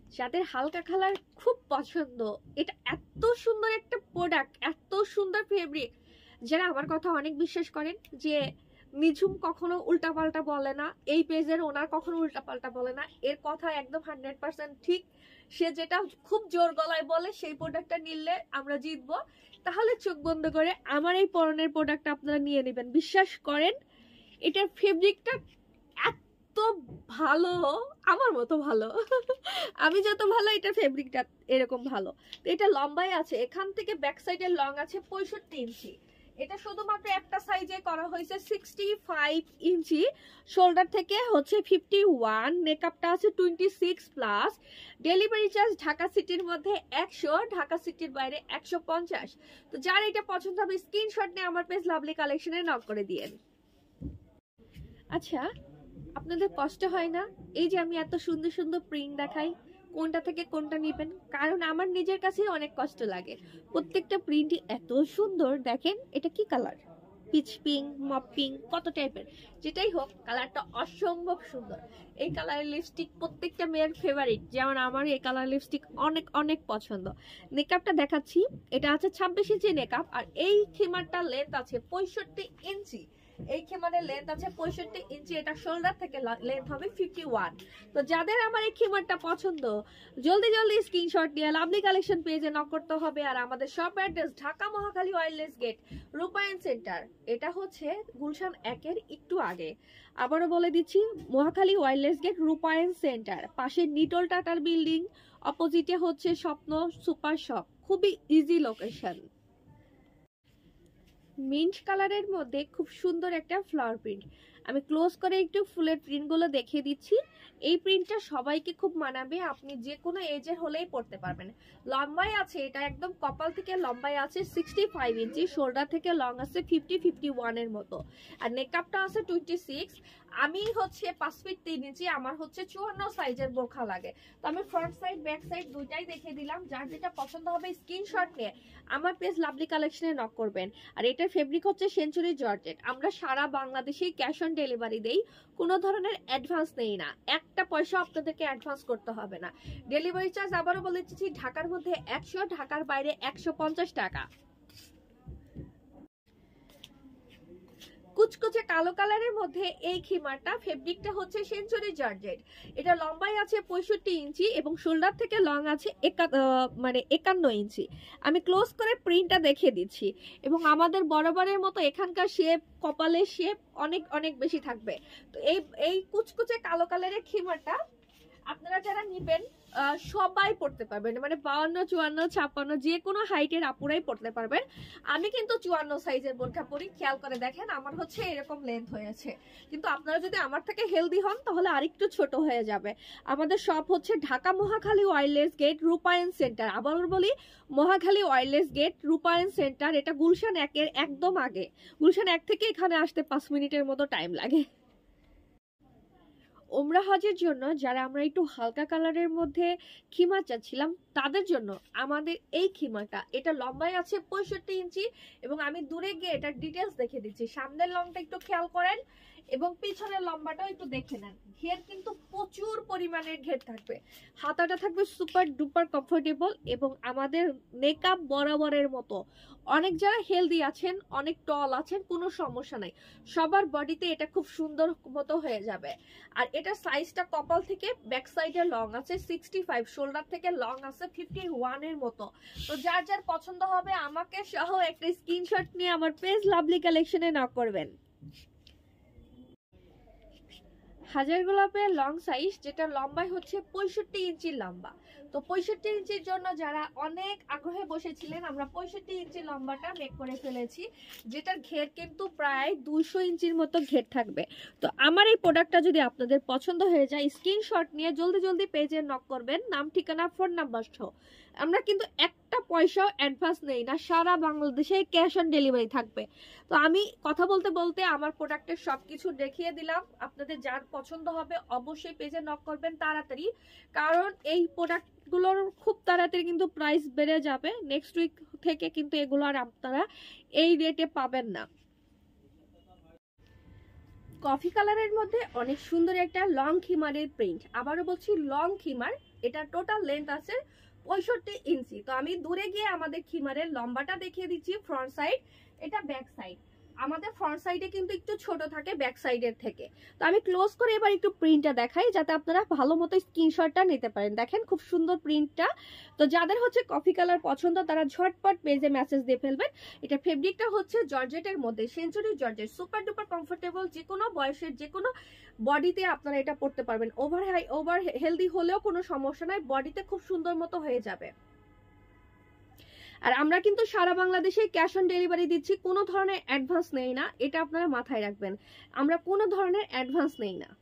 যাদের হালকা কালার খুব পছন্দ, এটা এত সুন্দর একটা প্রোডাক্ট, এত সুন্দর ফেব্রিক, যারা আমার কথা অনেক বিশ্বাস করেন যে নিঝুম কখনো উল্টাপাল্টা বলে না, এই পেজের ওনার কখনো উল্টাপাল্টা বলে না, এর কথা একদম 100% ঠিক। সে যেটা খুব জোর গলায় বলে সেই প্রোডাক্টটা নিলে আমরা জিতবো। তাহলে চোখ বন্ধ করে আমার এই পরনের প্রোডাক্টটা আপনারা নিয়ে নেবেন। বিশ্বাস করেন এটার ফেব্রিকটা এত ভালো, আমার মতো ভালো। আমি যত ভালো এটা ফেব্রিকটা এরকম ভালো। তো এটা লম্বাই আছে, এখান থেকে ব্যাক সাইডের লং আছে 65 ইঞ্চি। এটা শুধুমাত্র একটা সাইজে করা হয়েছে 65 ইঞ্চি, শোল্ডার থেকে হচ্ছে 51, মেকআপটা আছে 26 প্লাস। ডেলিভারি চার্জ ঢাকা সিটির মধ্যে 100, ঢাকা সিটির বাইরে 150। তো যার এটা পছন্দ হবে স্ক্রিনশট নিয়ে আমার পেজ লাভলি কালেকশনে নক করে দিয়েন। আচ্ছা, আপনাদের কষ্ট হয় না এই যে আমি এত সুন্দর সুন্দর প্রিন্ট দেখাই, কোনটা থেকে কোনটা নেবেন? কারণ আমার নিজের কাছেই অনেক কষ্ট লাগে। প্রত্যেকটা প্রিন্টই এত সুন্দর। দেখেন এটা কি কালার, পিচ পিঙ্ক, মপ পিঙ্ক, কত টাইপের, যেটাই হোক কালারটা অসম্ভব সুন্দর। এই কালারের লিপস্টিক প্রত্যেকটা মেয়ের ফেভারিট, যেমন আমার এই কালার লিপস্টিক অনেক অনেক পছন্দ। মেকআপটা দেখাচ্ছি, এটা আছে 26 ইঞ্চি মেকআপ, আর এই খিমারটা লেন্থ আছে 65 ইঞ্চি। এই খিমারের লেন্থ আছে 65 ইঞ্চি, এটা শোল্ডার থেকে লেন্থ হবে 51। তো যাদের আমার এই খিমারটা পছন্দ, জলদি জলদি স্ক্রিনশট নিয়ে লাভলি কালেকশন পেজে নক করতে হবে। আর আমাদের shop address Dhaka Mohakhali wireless gate, Rupayan centre. এটা হচ্ছে গুলশান 1-এর একটু আগে। আবারও বলে দিচ্ছি, Mohakhali wireless gate, Rupayan centre, পাশে নিটল টাটার বিল্ডিং, অপোজিটে হচ্ছে স্বপ্ন সুপার শপ। খুবই ইজি লোকেশন। মিন্ট কালারের মধ্যে খুব সুন্দর একটা ফ্লাওয়ার প্রিন্ট। আমি ক্লোজ করে একটু ফুলের প্রিন্টগুলো দেখিয়ে দিচ্ছি। এই প্রিন্টটা সবাইকে খুব মানাবে, আপনি যে কোনো এজের হলেই পরতে পারবেন। লম্বাই আছে, এটা একদম কপাল থেকে লম্বাই আছে 65 ইঞ্চি, শোল্ডার থেকে লং আছে 51 এর মতো, আর মেকআপটা আছে 26। আমি হচ্ছে 5 ফিট 3 ইঞ্চি, আমার হচ্ছে 54 সাইজের বোরখা লাগে। তো আমি ফ্রন্ট সাইড ব্যাক সাইড দুইটাই দেখিয়ে দিলাম। যার যেটা পছন্দ হবে স্ক্রিনশট নিয়ে আমার পেজ লাভলি কালেকশনে নক করবেন। আর এটার ফেব্রিক হচ্ছে সেঞ্চুরি জর্জেট। আমরা সারা বাংলাদেশেই ক্যাশ অন ডেলিভারি দেই, কোনো ধরনের অ্যাডভান্স নেই না, একটা পয়সা আপনাদেরকে অ্যাডভান্স করতে হবে না। ডেলিভারি চার্জ আবারও বলে দিচ্ছি, ঢাকার মধ্যে 100, ঢাকার বাইরে 150 টাকা। কুচকুচে কালো কালারের মধ্যে এই খিমারটা, ফেব্রিকটা হচ্ছে সেঞ্চুরি জর্জেট। এটা লম্বাই আছে 65 ইঞ্চি এবং শোল্ডার থেকে লং আছে 51 ইঞ্চি। আমি ক্লোজ করে প্রিন্টটা দেখিয়ে দিচ্ছি। এবং আমাদের বরাবরের মতো এখানকার শেপ, কপালের শেপ অনেক অনেক বেশি থাকবে। তো এই কুচকুচে কালো কালারের খিমারটা আপনারা যারা নিবেন সবাই পড়তে পারবেন, মানে 52, 54, 56 যে কোনো হাইটের আপুরাই পড়তে পারবেন। আমি কিন্তু 54 সাইজের বোরখা পরি, খেয়াল করে দেখেন আমার হচ্ছে এরকম লেন্থ হয়েছে। কিন্তু আপনারা যদি আমার থেকে হেলদি হন তাহলে আরেকটু ছোট হয়ে যাবে। আমাদের শপ হচ্ছে Dhaka Mohakhali wireless gate, Rupayan centre. আবার বলি, Mohakhali wireless gate, Rupayan centre. এটা গুলশান 1-এর একদম আগে। গুলশান 1 থেকে এখানে আসতে 5 মিনিটের মতো টাইম লাগে। ওমরা হজের জন্য যারা আমরা একটু হালকা কালারের মধ্যে খিমা চাচ্ছিলাম, তাদের জন্য আমাদের এই খিমাটা, এটা লম্বাই আছে 65 ইঞ্চি এবং আমি দূরে গিয়ে এটার ডিটেলস দেখে দিচ্ছি। সামনের লংটা একটু খেয়াল করেন এবং পিছনের লম্বাটাও একটু দেখে নেন। ঘের কিন্তু প্রচুর পরিমাণের ঘের থাকবে, হাতাটা থাকবে সুপার ডুপার কমফোর্টেবল এবং আমাদের মেকআপ বরাবরের মতো। অনেক যারা হেলদি আছেন, অনেক টল আছেন, কোনো সমস্যা নাই, সবার বডিতে এটা খুব সুন্দর মতো হয়ে যাবে। আর এটা সাইজটা কপাল থেকে ব্যাক সাইডে লং আছে 65, শোল্ডার থেকে লং আছে 51 এর মতো। তো যার যার পছন্দ হবে আমাকে সহ একটা স্ক্রিনশট নিয়ে আমার পেজ লাভলি কালেকশনে নক করবেন। হাজার গোলাপের লং সাইজ, যেটা লম্বায় হচ্ছে 65 ইঞ্চির লম্বা। তো 65 ইঞ্চির জন্য যারা অনেক আগ্রহে বসেছিলেন, আমরা 65 ইঞ্চি লম্বাটা মেক করে ফেলেছি, যেটার ঘের কিন্তু প্রায় 200 ইঞ্চির মতো ঘের থাকবে। তো আমার এই প্রোডাক্টটা যদি আপনাদের পছন্দ হয়ে যায়, স্ক্রিনশট নিয়ে জলদি জলদি পেজে নক করবেন, নাম ঠিকানা ফোন নাম্বার সহ। আমরা কিন্তু একটা পয়সাও অ্যাডভান্স নেই না, সারা বাংলাদেশে ক্যাশ অন ডেলিভারি থাকবে। তো আমি কথা বলতে বলতে আমার প্রোডাক্টের সবকিছু দেখিয়ে দিলাম। আপনাদের যার পছন্দ হবে অবশ্যই পেজে নক করবেন তাড়াতাড়ি, কারণ এই প্রোডাক্টগুলোর খুব তাড়াতাড়ি কিন্তু প্রাইস বেড়ে যাবে। নেক্সট উইক থেকে কিন্তু এগুলো আর আপনারা এই রেটে পাবেন না। কফি কালারের মধ্যে অনেক সুন্দর একটা লং খিমারের প্রিন্ট, আবারও বলছি লং খিমার। এটা টোটাল লেন্থ আছে 65 ইঞ্চি। তো আমি দূরে গিয়ে আমাদের খিমারের লম্বাটা দেখিয়ে দিচ্ছি। ফ্রন্ট সাইড, এটা ব্যাক সাইড। আমাদের ফ্রন্ট সাইডে কিন্তু একটু ছোট থাকে ব্যাক সাইডের থেকে। তো আমি ক্লোজ করে এবার একটু প্রিন্টটা দেখাই, যাতে আপনারা ভালো মতো স্ক্রিনশটটা নিতে পারেন। দেখেন খুব সুন্দর প্রিন্টটা। তো যাদের হচ্ছে কফি কালার পছন্দ তারা ঝটপট পেজে মেসেজ দিয়ে ফেলবেন। এটা ফেব্রিকটা হচ্ছে জর্জেটের মধ্যে, century georgette, super duper comfortable. যে কোনো বয়সের যে কোনো বডিতে আপনারা এটা পরতে পারবেন। ওভার হেলদি হলেও কোনো সমস্যা নাই, বডিতে খুব সুন্দর মতো হয়ে যাবে। আর আমরা কিন্তু সারা বাংলাদেশে ক্যাশ অন ডেলিভারি দিচ্ছি, কোনো ধরনের অ্যাডভান্স নেই না, এটা আপনারা মাথায় রাখবেন। আমরা কোনো ধরনের অ্যাডভান্স নেই না।